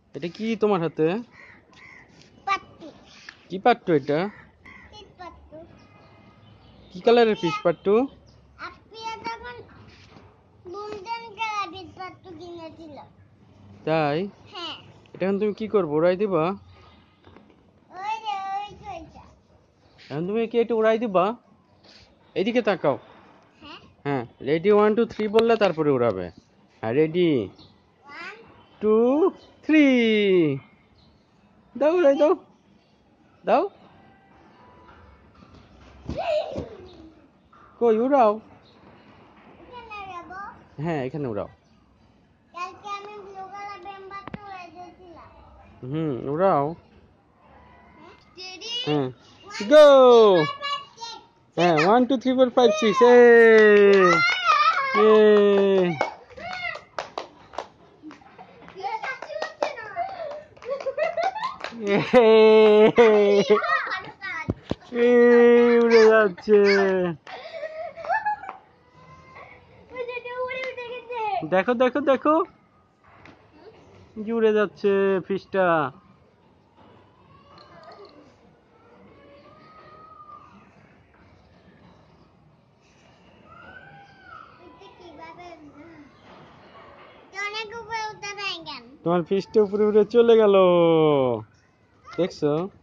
এটা কি তোমার হাতে? পাট্টু। কি পাট্টু এটা? ফিশ পাট্টু। কি কালারের ফিশ পাট্টু? আপিয়া তখন বুমডান কালা ফিশ পাট্টু কিনেছিল। তাই? হ্যাঁ। এটা এখন তুমি কি করবো, উড়াই দিবা? ওই যে ওই তো এটা। এখন তুমি কি এটা উড়াই দিবা? এদিকে তাকাও। হ্যাঁ। হ্যাঁ, রেডি 1 2 3 বললে তারপরে উড়াবে। হ্যাঁ, রেডি 1 2 3। দাও, উড়াই দাও। দাও। কই উড়াও? এখানে যাব। হ্যাঁ, এখানে উড়াও। কালকে আমি ব্লু কালার বেম্বারটা উড়াই দিয়েছিলাম। উড়াও। রেডি হ্যাঁ, গো। হ্যাঁ, 1 2 3 4 5 6 উড়ে যাচ্ছে। দেখো দেখো দেখো, কি উড়ে যাচ্ছে ফিশটা। তোমার ফিশটা উপরে উড়ে চলে গেল, দেখছো?